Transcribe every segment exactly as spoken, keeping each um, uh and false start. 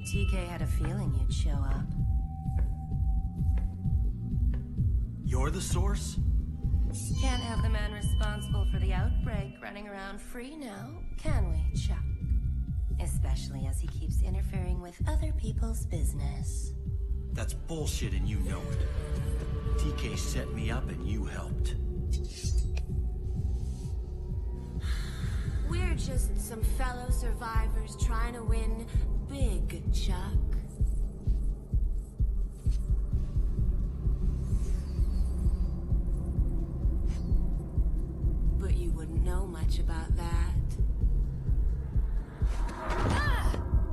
T K had a feeling you'd show up. You're the source? Can't have the man responsible for the outbreak running around free now, can we, Chuck? Especially as he keeps interfering with other people's business. That's bullshit and you know it. T K set me up and you helped. We're just some fellow survivors trying to win big, Chuck. But you wouldn't know much about that. Ah!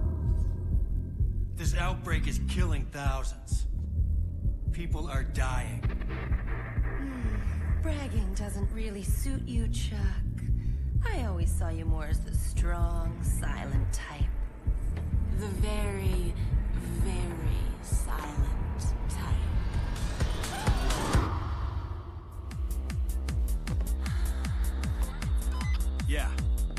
This outbreak is killing thousands. People are dying. Hmm. Bragging doesn't really suit you, Chuck. I always saw you more as the strong, silent type. The very, very silent type. Yeah.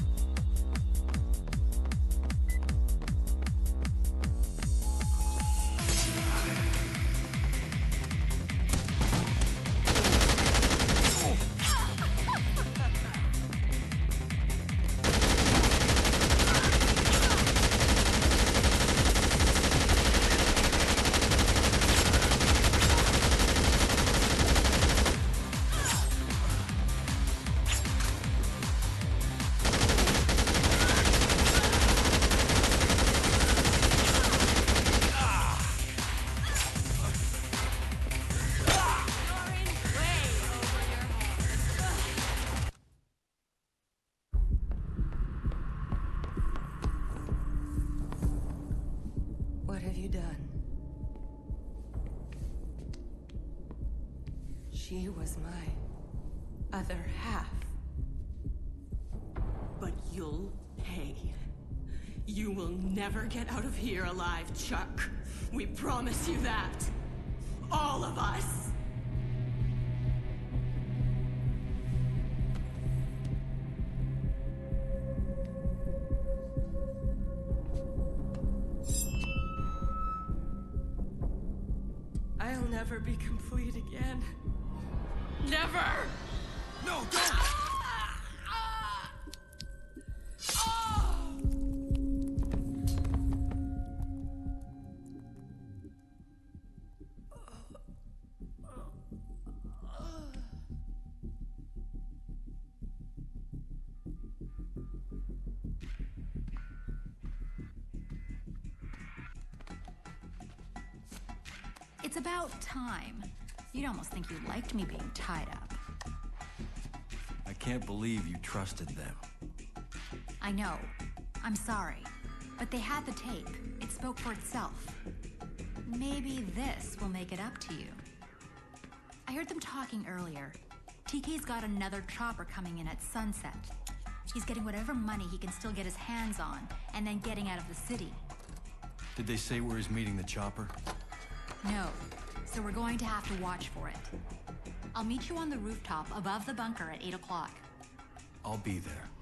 What have you done? She was my other half. But you'll pay. You will never get out of here alive, Chuck. We promise you that. All of us. I'll never be complete again. Never! No, don't! It's about time. You'd almost think you liked me being tied up. I can't believe you trusted them. I know. I'm sorry. But they had the tape. It spoke for itself. Maybe this will make it up to you. I heard them talking earlier. T K's got another chopper coming in at sunset. He's getting whatever money he can still get his hands on, and then getting out of the city. Did they say where he's meeting the chopper? No, so we're going to have to watch for it. I'll meet you on the rooftop above the bunker at eight o'clock. I'll be there.